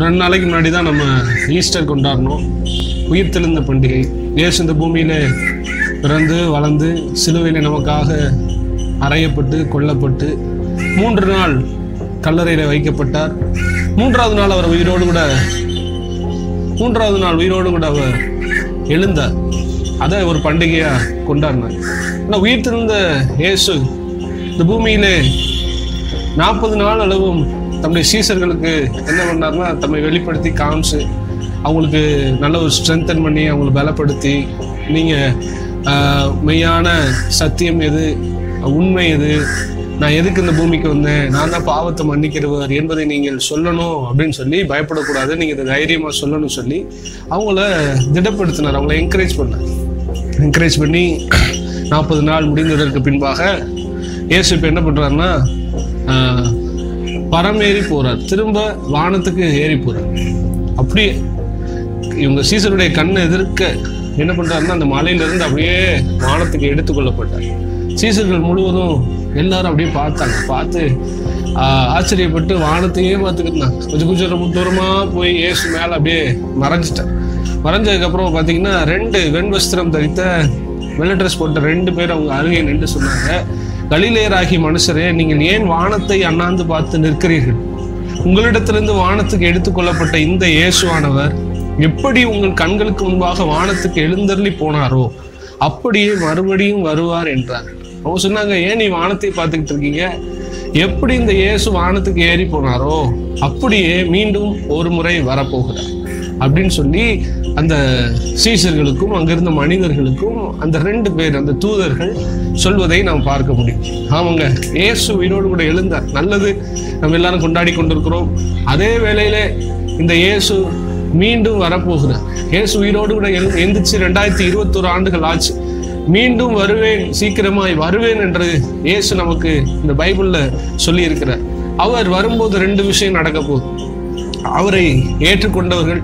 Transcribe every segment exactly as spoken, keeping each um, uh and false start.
ரெண்டு நாளைக்கு முன்னாடி தான் நம்ம ஈஸ்டர் கொண்டாடணும், உயிர்த்தெழுந்த பண்டிகை. இயேசு இந்த பூமியில பிறந்து வளர்ந்து சிலுவையில நமக்காக அறையப்பட்டு கொல்லப்பட்டு மூன்று நாள் கல்லறையில வைக்கப்பட்டார். மூன்றாவது நாள் அவர் உயிரோடு கூட மூன்றாவது நாள் உயிரோடு கூட அவர் எழுந்தார். அதை ஒரு பண்டிகையா கொண்டாடினார். ஆனால் உயிர்த்தெழுந்த இயேசு இந்த பூமியிலே நாற்பது நாள் அளவும் தம்முடைய சீசர்களுக்கு என்ன பண்ணார்னா, தம்மை வெளிப்படுத்தி காமிச்சு அவங்களுக்கு நல்ல ஒரு ஸ்ட்ரென்தன் பண்ணி அவங்களை பலப்படுத்தி, நீங்கள் மெய்யான சத்தியம் எது, உண்மை எது, நான் எதுக்கு இந்த பூமிக்கு வந்தேன், நான் தான் பாவத்தை மன்னிக்கிறவர் என்பதை நீங்கள் சொல்லணும் அப்படின்னு சொல்லி, பயப்படக்கூடாது, நீங்கள் இதை தைரியமாக சொல்லணும்னு சொல்லி அவங்கள திடப்படுத்தினார், அவங்கள என்கரேஜ் பண்ணார். என்கரேஜ் பண்ணி நாற்பது நாள் முடிந்ததற்கு பின்பாக இயேசு இப்போ என்ன பண்ணுறாருன்னா, பரமேறி போறார், திரும்ப வானத்துக்கு ஏறி போறார். அப்படியே இவங்க சீசருடைய கண்ணை எதிர்க்க என்ன பண்றாருன்னா, அந்த மலையிலிருந்து அப்படியே வானத்துக்கு எடுத்துக்கொள்ளப்பட்டார். சீசர்கள் முழுவதும் எல்லாரும் அப்படியே பார்த்தாங்க. பார்த்து ஆஹ் ஆச்சரியப்பட்டு வானத்தையே பார்த்துக்கிட்டாங்க. கொஞ்சம் கொஞ்சம் ரொம்ப தூரமா போய் இயேசு மேல அப்படியே மறைஞ்சிட்டார். மறைஞ்சதுக்கப்புறம் பார்த்தீங்கன்னா, ரெண்டு வெண்வஸ்திரம் தரித்த வெள்ளை ட்ரெஸ் போட்ட ரெண்டு பேர் அவங்க அருகே நின்று சொன்னாங்க, கலிலேயராகி மனுஷரே, நீங்கள் ஏன் வானத்தை அண்ணாந்து பார்த்து நிற்கிறீர்கள்? உங்களிடத்திலிருந்து வானத்துக்கு எடுத்துக்கொள்ளப்பட்ட இந்த இயேசுவானவர் எப்படி உங்கள் கண்களுக்கு முன்பாக வானத்துக்கு எழுந்தருளி போனாரோ அப்படியே மறுபடியும் வருவார் என்றார். அவங்க சொன்னாங்க, ஏன் நீ வானத்தை பார்த்துக்கிட்டு இருக்கீங்க? எப்படி இந்த இயேசு வானத்துக்கு ஏறி போனாரோ அப்படியே மீண்டும் ஒரு முறை வரப்போகிறார் அப்படின்னு சொல்லி அந்த சீசர்களுக்கும் அங்கிருந்த மனிதர்களுக்கும் அந்த ரெண்டு பேர், அந்த தூதர்கள் சொல்வதை நாம் பார்க்க முடியும். ஆமாங்க, இயேசு உயிரோடு கூட எழுந்தார், நல்லது, நம்ம எல்லாரும் கொண்டாடி கொண்டிருக்கிறோம். அதே வேளையில இந்த இயேசு மீண்டும் வரப்போகிறார். இயேசு உயிரோடு கூட எழு எந்திரிச்சு ரெண்டாயிரத்தி இருபத்தோரு ஆண்டுகள் ஆச்சு. மீண்டும் வருவேன், சீக்கிரமாய் வருவேன் என்று இயேசு நமக்கு இந்த பைபிள்ல சொல்லி இருக்கிறார். அவர் வரும்போது ரெண்டு விஷயம் நடக்க போகுது. அவரை ஏற்றுக்கொண்டவர்கள்,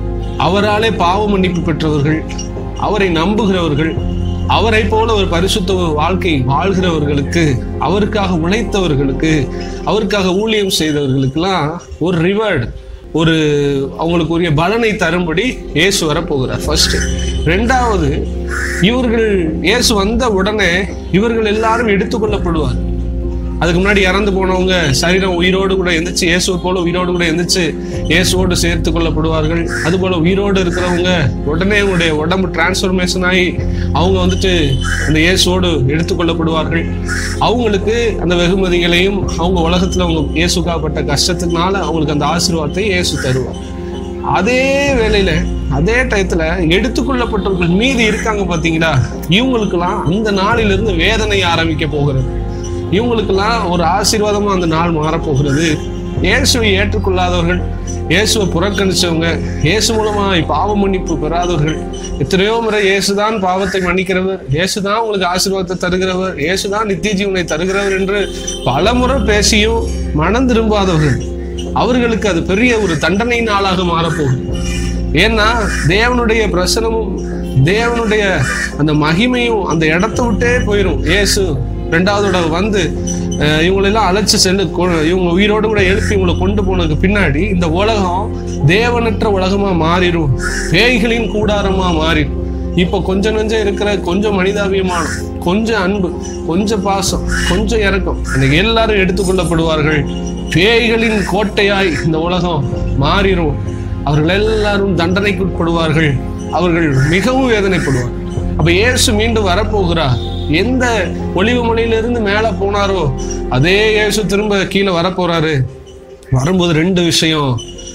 அவராலே பாவ மன்னிப்பு பெற்றவர்கள், அவரை நம்புகிறவர்கள், அவரை போல ஒரு பரிசுத்த வாழ்க்கை வாழ்கிறவர்களுக்கு, அவருக்காக உழைத்தவர்களுக்கு, அவருக்காக ஊழியம் செய்தவர்களுக்கெல்லாம் ஒரு ரிவார்டு, ஒரு அவங்களுக்கு உரிய பலனை தரும்படி இயேசு வரப்போகிறார். ஃபர்ஸ்ட். ரெண்டாவது, இவர்கள் இயேசு வந்த உடனே இவர்கள் எல்லாரும் எடுத்துக்கொள்ளப்படுவார். அதுக்கு முன்னாடி இறந்து போனவங்க சரீரம் உயிரோடு கூட எந்திரிச்சு இயேசுவை போல உயிரோடு கூட எந்திரிச்சு இயேசுவோடு சேர்த்து கொள்ளப்படுவார்கள். அது போல உயிரோடு இருக்கிறவங்க உடனே அவங்களுடைய உடம்பு டிரான்ஸ்ஃபர்மேஷன் ஆகி அவங்க வந்துட்டு அந்த இயேசுவோடு எடுத்துக்கொள்ளப்படுவார்கள். அவங்களுக்கு அந்த வெகுமதிகளையும் அவங்க உலகத்துல அவங்க இயேசுக்காகப்பட்ட கஷ்டத்துக்குனால அவங்களுக்கு அந்த ஆசீர்வாதத்தை இயேசு தருவார். அதே வேளையில அதே டயத்துல எடுத்துக்கொள்ளப்பட்டவர்கள் மீதி இருக்காங்க பாத்தீங்களா, இவங்களுக்கெல்லாம் அந்த நாளிலிருந்து வேதனை ஆரம்பிக்க போகிறது. இவங்களுக்கெல்லாம் ஒரு ஆசீர்வாதமா அந்த நாள் மாறப்போகிறது. இயேசுவை ஏற்றுக்கொள்ளாதவர்கள், இயேசுவை புறக்கணிச்சவங்க, இயேசு மூலமா பாவ மன்னிப்பு பெறாதவர்கள், எத்தனையோ முறை இயேசுதான் பாவத்தை மன்னிக்கிறவர், இயேசுதான் உங்களுக்கு ஆசீர்வாதத்தை தருகிறவர், இயேசுதான் நித்திய ஜீவனை தருகிறவர் என்று பல முறை பேசியும் மனம் திரும்பாதவர்கள், அவர்களுக்கு அது பெரிய ஒரு தண்டனை நாளாக மாறப்போகுது. ஏன்னா தேவனுடைய பிரசனமும் தேவனுடைய அந்த மகிமையும் அந்த இடத்த விட்டே போயிடும். இயேசு ரெண்டாவதோட வந்து இவங்களெல்லாம் அழைச்சி சென்று இவங்க உயிரோடு கூட எழுப்பி இவங்களை கொண்டு போனதுக்கு பின்னாடி இந்த உலகம் தேவனற்ற உலகமா மாறிடும், பேய்களின் கூடாரமா மாறிடும். இப்போ கொஞ்சம் நெஞ்சம் இருக்கிற கொஞ்சம் மனிதாபியமானம், கொஞ்சம் அன்பு, கொஞ்சம் பாசம், கொஞ்சம் இறக்கம், இன்னைக்கு எல்லாரும் எடுத்துக்கொள்ளப்படுவார்கள். பேய்களின் கோட்டையாய் இந்த உலகம் மாறிடும். அவர்கள் எல்லாரும் தண்டனைக்குட்படுவார்கள். அவர்கள் மிகவும் வேதனைப்படுவார்கள். அப்ப இயேசு மீண்டும் வரப்போகிறார். எந்த ஒளிவு மலையிலிருந்து மேல போனாரோ அதே இயேசு திரும்ப கீழே வரப்போறாரு. வரும்போது ரெண்டு விஷயம்,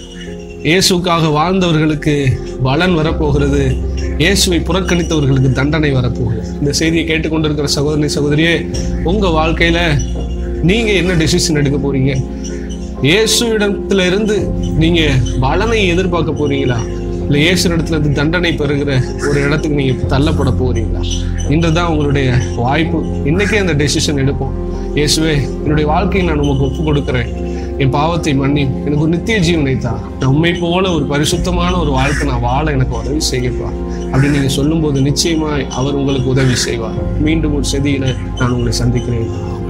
இயேசுக்காக வாழ்ந்தவர்களுக்கு பலன் வரப்போகிறது, இயேசுவை புறக்கணித்தவர்களுக்கு தண்டனை வரப்போகிறது. இந்த செய்தியை கேட்டுக்கொண்டிருக்கிற சகோதரி சகோதரியே, உங்க வாழ்க்கையில நீங்க என்ன டெசிஷன் எடுக்க போறீங்க? இயேசு இடத்துல இருந்து நீங்க பலனை எதிர்பார்க்க போறீங்களா, இல்லை இயேசு இடத்துல இருந்து தண்டனை பெறுகிற ஒரு இடத்துக்கு நீங்க தள்ளப்பட போறீங்களா? இன்றுதான் உங்களுடைய வாய்ப்பு. இன்னைக்கே அந்த டெசிஷன் எடுப்போம். இயேசுவே, என்னுடைய வாழ்க்கையை நான் உமக்கு ஒப்பு கொடுக்கிறேன், என் பாவத்தை மன்னி, எனக்கு ஒரு நித்திய ஜீவனை தான், நம்மை போல ஒரு பரிசுத்தமான ஒரு வாழ்க்கை நான் வாழ எனக்கு உதவி செய்யப்பா அப்படின்னு நீங்க சொல்லும் போது நிச்சயமாய் அவர் உங்களுக்கு உதவி செய்வார். மீண்டும் ஒரு செய்தியில நான் உங்களை சந்திக்கிறேன்.